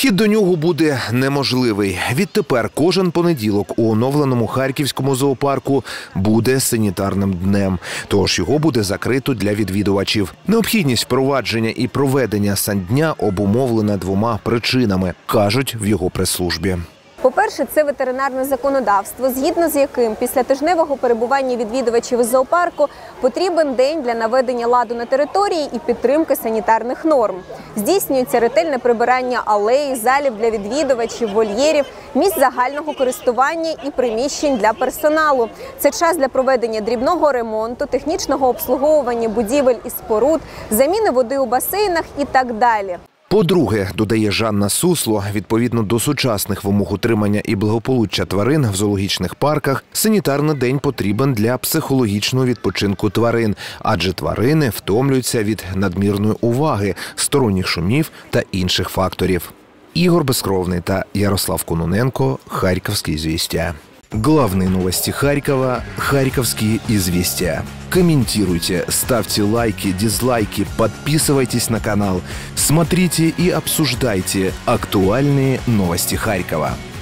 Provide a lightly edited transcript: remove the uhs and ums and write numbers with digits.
Вхід до нього буде неможливий. Відтепер кожен понеділок у оновленому харківському зоопарку буде санітарним днем. Тож його буде закрито для відвідувачів. Необхідність впровадження і проведення сандня обумовлена двома причинами, кажуть в його прес-службі. По-перше, це ветеринарне законодавство, згідно з яким після тижневого перебування відвідувачів із зоопарку потрібен день для наведення ладу на території і підтримки санітарних норм. Здійснюється ретельне прибирання алей, залів для відвідувачів, вольєрів, місць загального користування і приміщень для персоналу. Це час для проведення дрібного ремонту, технічного обслуговування будівель і споруд, заміни води у басейнах і так далі. По-друге, додає Жанна Сусло, відповідно до сучасних вимог утримання і благополуччя тварин в зоологічних парках, санітарний день потрібен для психологічного відпочинку тварин, адже тварини втомлюються від надмірної уваги, сторонніх шумів та інших факторів. Ігор Безкровний та Ярослав Кононенко, Харьковские известия. Главные новости Харькова – Харьковские известия. Комментируйте, ставьте лайки, дизлайки, подписывайтесь на канал. Смотрите и обсуждайте актуальные новости Харькова.